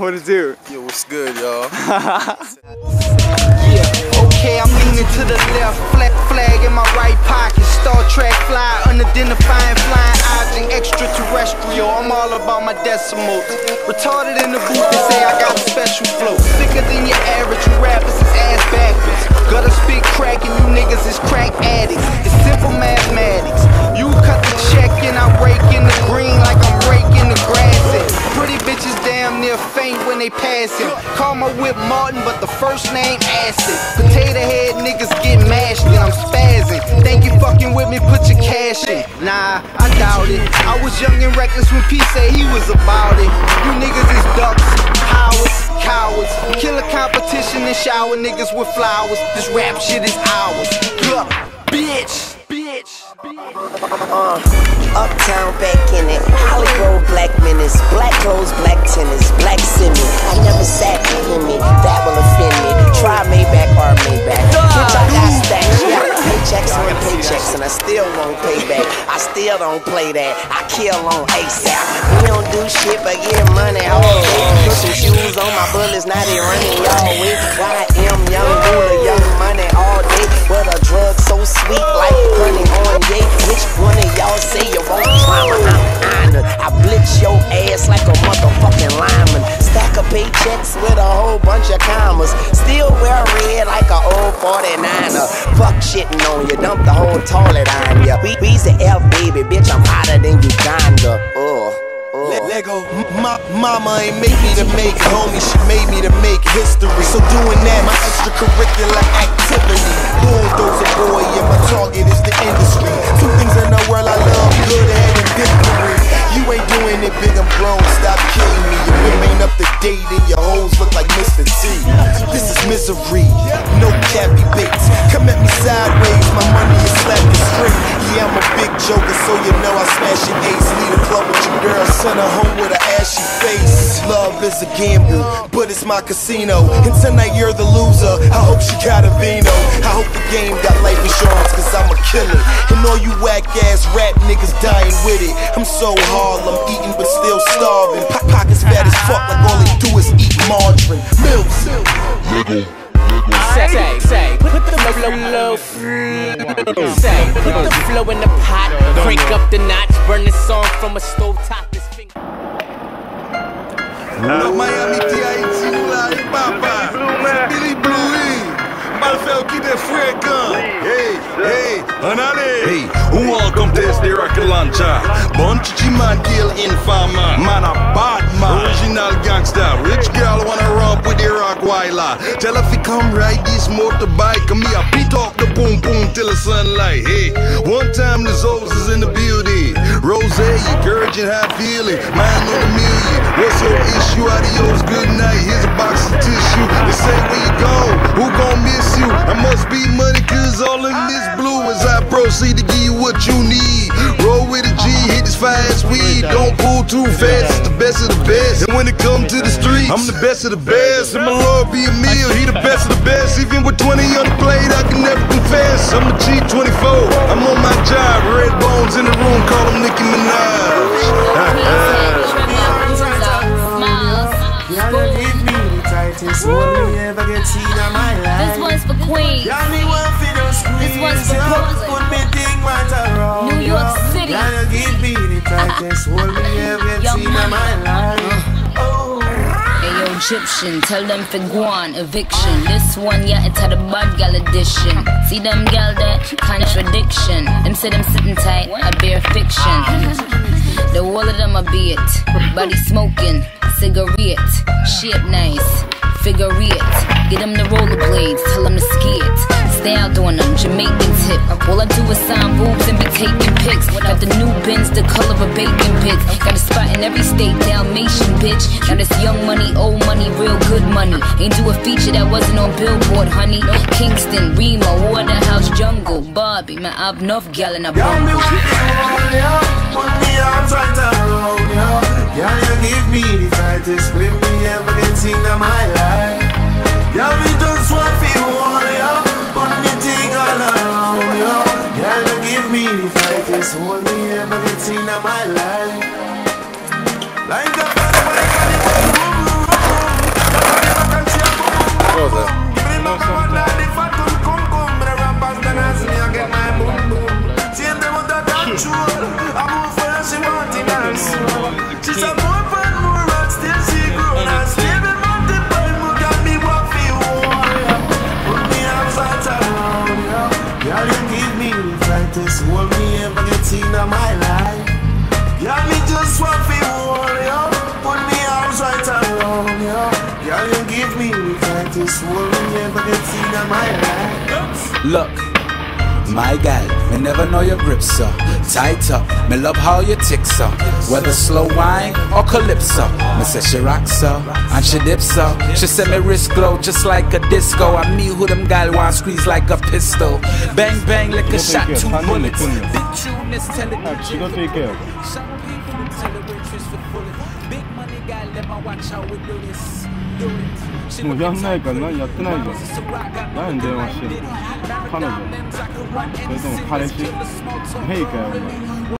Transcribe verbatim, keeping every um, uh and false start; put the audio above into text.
What it do? Yo, what's good, y'all? Yeah, okay, I'm leaning to the left, flag, flag in my right pocket. Star Trek fly, unidentifying flying object, extraterrestrial. I'm all about my decimals. Retarded in the booth, they say I got a special flow. Sicker than your average, you rappers is ass backwards. Gotta spit crack and you niggas is crack addicts. It's simple mathematics. You cut the check and I rake in the green like I'm raking the grass in. Pretty bitches damn near faint when they pass him. Call my whip Martin, but the first name Acid. Potato head niggas get mashed and I'm spazzing. Think you fucking with me, put your cash in. Nah, I doubt it. I was young and reckless when P said he was about it. You niggas is ducks, cowards, cowards. Kill a competition and shower niggas with flowers. This rap shit is ours. Look, bitch, bitch. Uh, uptown back in it, Hollywood black menace, black clothes, black tennis, black semi. I never sat in me, that will offend me. Try Maybach or Maybach. Bitch, I got stacks, yeah, paychecks on paychecks, and I still won't pay back. I still don't play that, I kill on ASAP. We don't do shit but get money all day. Put some shoes on my bullets, now they running y'all way. Y M, young ruler, young money all day. But a drug so sweet like running on yay. Which one of y'all say you won't trauma? I'm honored. I blitz your ass like a motherfucking lineman. Stack of paychecks with a whole bunch of commas. Still wear red like a old forty-niner. Fuck shitting on you, dump the whole toilet on ya. We, we's the F baby, bitch, I'm hotter than Uganda. Ugh. Lego, my mama ain't made me to make homie, she made me to make history. So doing that, my extracurricular activity. Bulldozer boy, yeah, my target is the industry. Two things in the world I love, good at and victory. You ain't doing it big, I'm grown, stop kidding me. Your women ain't up to date and your hoes look like Mister T. This is misery, no cappy baits. Come at me sideways, my money is slapping straight. Yeah, I'm a big joker, so you know I smash your ace. Lead a club with your girl, send her home with an ashy face. Love is a gamble, but it's my casino. And tonight you're the loser, I hope she got a vino. I hope the game got life insurance, cause I'm a killer. And all you whack ass rap niggas dying with it. I'm so hard, I'm eating but still starving. Pop pockets fat as fuck, like all they do is eat margarine. Milk, Lego. Say, say, say, put the flow low. Say, put the flow in the pot, crank up the notch, burn the song from a stove top. Na Miami T I T lá em Papa, Billy Blue, Malfel que de frequent. Hey, hey, anale. Hey, welcome to the Rakalanja. Bunch of man kill infama. Man a bad man, original gangster. Rich girl wanna romp with the Rockweiler. Tell her if you come ride this motorbike, come here, beat up the boom boom till the sunlight. Hey, one time the Zoes is in the building. Rose, you virgin high feeling. Man on a million. What's your issue? Adios, good night. Here's a box of tissue. They say where you go, who gon' miss you? I must be money, cause all in this blue as I proceed to give you what you need. Roll with a G, hit this fast weed. Don't pull too fast, it's the best of the best. And when it comes to the streets, I'm the best of the best. And my Lord be a meal, he the best of the best. Even with twenty on the plate, I can never confess. I'm a G twenty-four, I'm on my job. Red bones in the room, call him Nicki Minaj. This one's for Queens. This one's for Brooklyn. New York City. Ayo, Egyptian, tell them for Guan, eviction. This one, yeah, it's had a bad gal edition. See them gal that contradiction. Them say them sitting tight, I bear fiction. The wall of them a beat, body smoking, cigarette, shape nice. Figure it, get them the rollerblades, tell them to ski it. Stay out doing them, Jamaican tip. All I do is sign boobs and be taking pics. Got the new bins, the color of bacon bits. Got a spot in every state, Dalmatian bitch. Now this young money, old money, real good money. Ain't do a feature that wasn't on Billboard, honey. Kingston, Remo, Waterhouse, Jungle, Barbie. Man, I've enough gal in a bumble. Yeah, you give me the tightest grip me ever get seen in my life. Yeah, we just want to feel one, yeah. Put me thing all around, yeah. Yeah, you give me the tightest hold me ever get seen in my life. Like a Cosa? Hold me ever get in my life. Girl, me just want to hold you. Put me arms right around you. Girl, you give me the tightest hold me ever get in my life. Look, my gal, me never know your grip, so tight up. Me love how you tick, so whether slow wine or calypso. Me say she rock so and she dip so. She say me wrist glow just like a disco. I me who them gal want squeeze like a pistol. Bang bang like a shot, two bullets. Big tune is telling me. She don't take care. Big money gal, let me watch how we do this. Do it. もうやんないから何やってないじゃん。何に電話してるの？彼女？それとも彼氏？ヘイかよお前。